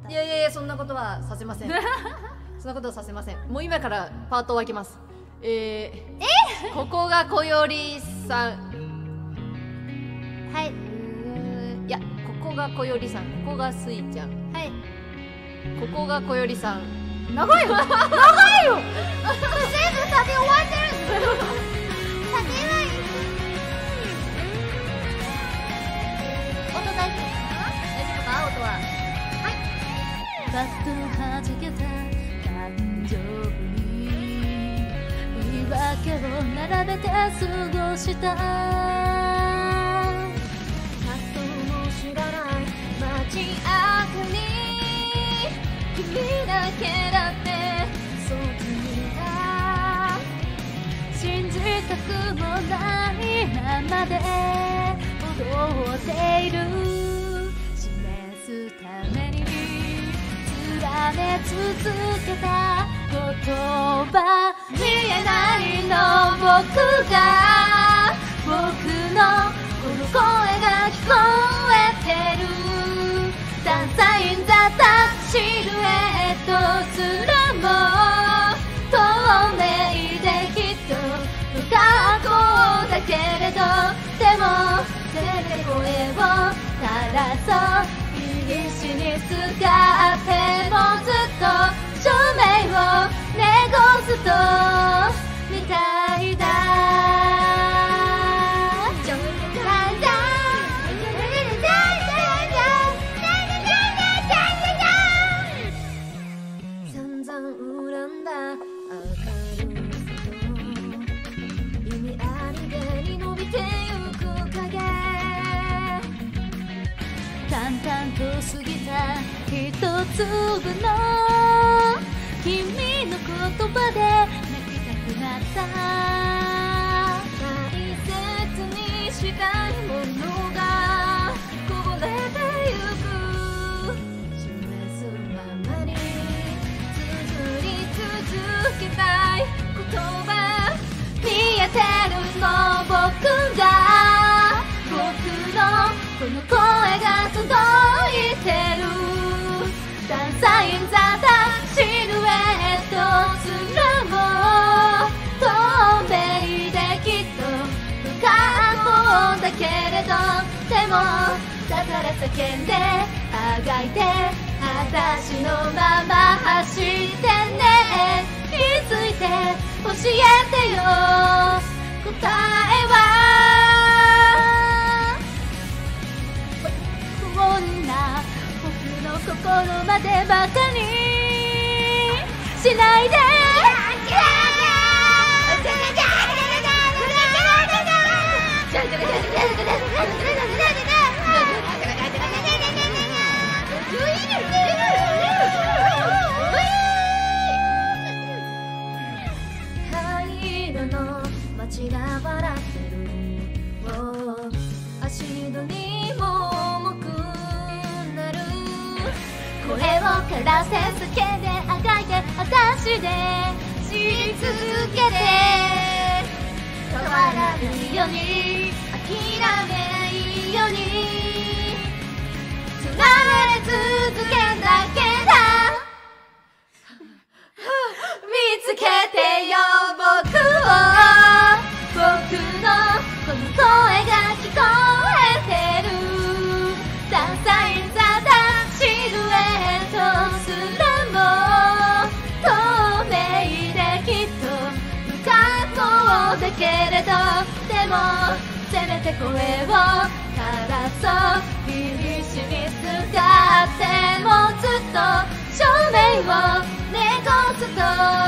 。 いやいやいや、そんなことはさせません。そんなことはさせません。もう今からパートを分けます。ここがこよりさん。 はい。 いや、ここがこよりさん、ここがスイちゃん。 はい。 ここがこよりさん。 長いよ長いよ全部食べ終わってる食べない音大丈夫かな？ 大丈夫か？音は。 はい。 パッと弾けた感情に言い訳を並べて過ごした。 パッとも知らない街明かり君だけだってそう決めた。 信じたくもないままで踊っている。示すために連ね続けた言葉。見えないの僕が僕のこの声が聞こえてる。ダンサインザタシルエットすらも透明できっと不格好だけれど、でもせめて声を垂らそう。必死に使ってもずっと証明をネゴストみたいだ。淡々と過ぎた一粒の君の言葉で泣きたくなった。 大切にしたいものがこぼれてゆく。示すままに綴り続けたい言葉。見えてるの僕が僕のこの声が届いてる。ダンサインザタシルエットすらも透明できっと不格好だけれど、でもだから叫んであがいて裸足のまま走ってね。気づいて教えてよ答えは。こんな僕の心までバカにしないで。灰色の街が笑ってる。足取りも重くなる。声を枯らせすけであがいて私でし続けて変わらないように諦めないようにつられ続けだけだ。見つけてよ僕を。僕のこの声が聞こえてる。ダンサインザタシルエットすらも透明できっと不格好だけれど、でもせめて声を垂らそう。必死に使ってもずっと証明をネゴスト